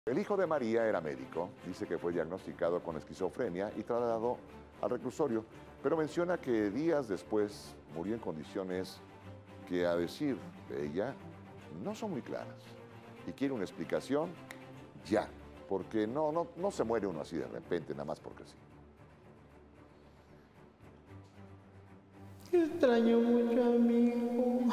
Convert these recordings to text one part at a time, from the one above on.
El hijo de María era médico, dice que fue diagnosticado con esquizofrenia y trasladado al reclusorio, pero menciona que días después murió en condiciones que, a decir de ella, no son muy claras. Y quiere una explicación ya, porque no se muere uno así de repente, nada más porque sí. Extraño mucho a mi hijo.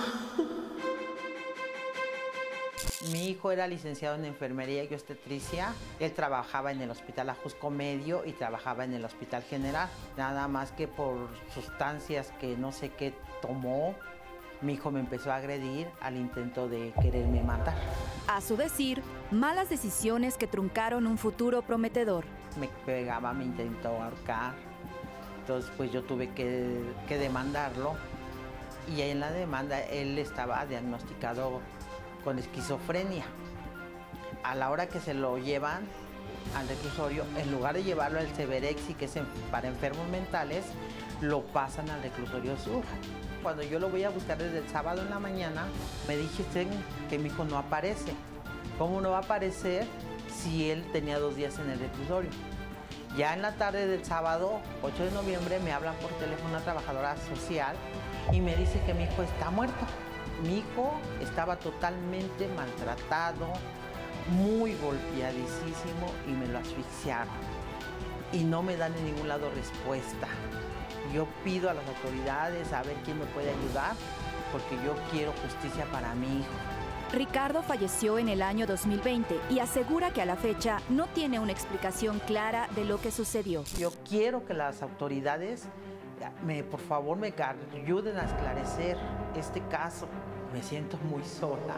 Mi hijo era licenciado en enfermería y obstetricia. Él trabajaba en el Hospital Ajusco Medio y trabajaba en el Hospital General. Nada más que por sustancias que no sé qué tomó, mi hijo me empezó a agredir al intento de quererme matar. A su decir, malas decisiones que truncaron un futuro prometedor. Me pegaba, me intentó ahorcar. Entonces, pues yo tuve que demandarlo. Y en la demanda él estaba diagnosticado con esquizofrenia. A la hora que se lo llevan al reclusorio, en lugar de llevarlo al Severexi, que es para enfermos mentales, lo pasan al reclusorio sur. Cuando yo lo voy a buscar desde el sábado en la mañana, me dijiste que mi hijo no aparece. ¿Cómo no va a aparecer si él tenía 2 días en el reclusorio? Ya en la tarde del sábado, 8 de noviembre, me hablan por teléfono una trabajadora social y me dice que mi hijo está muerto. Mi hijo estaba totalmente maltratado, muy golpeadísimo y me lo asfixiaron. Y no me dan en ningún lado respuesta. Yo pido a las autoridades a ver quién me puede ayudar, porque yo quiero justicia para mi hijo. Ricardo falleció en el año 2020 y asegura que a la fecha no tiene una explicación clara de lo que sucedió. Yo quiero que las autoridades, por favor, me ayuden a esclarecer este caso. Me siento muy sola.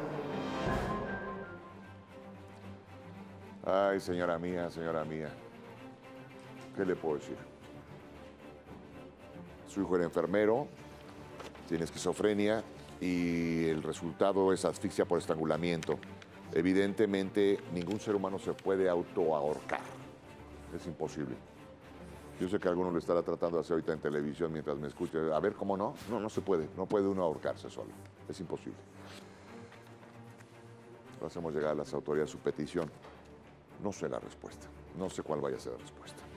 Ay, señora mía, ¿qué le puedo decir? Su hijo era enfermero, tiene esquizofrenia y el resultado es asfixia por estrangulamiento. Evidentemente, ningún ser humano se puede autoahorcar. Es imposible. Yo sé que alguno lo estará tratando de hacer ahorita en televisión mientras me escuche. A ver, ¿cómo no? No se puede. No puede uno ahorcarse solo. Es imposible. Lo hacemos llegar a las autoridades su petición. No sé la respuesta. No sé cuál vaya a ser la respuesta.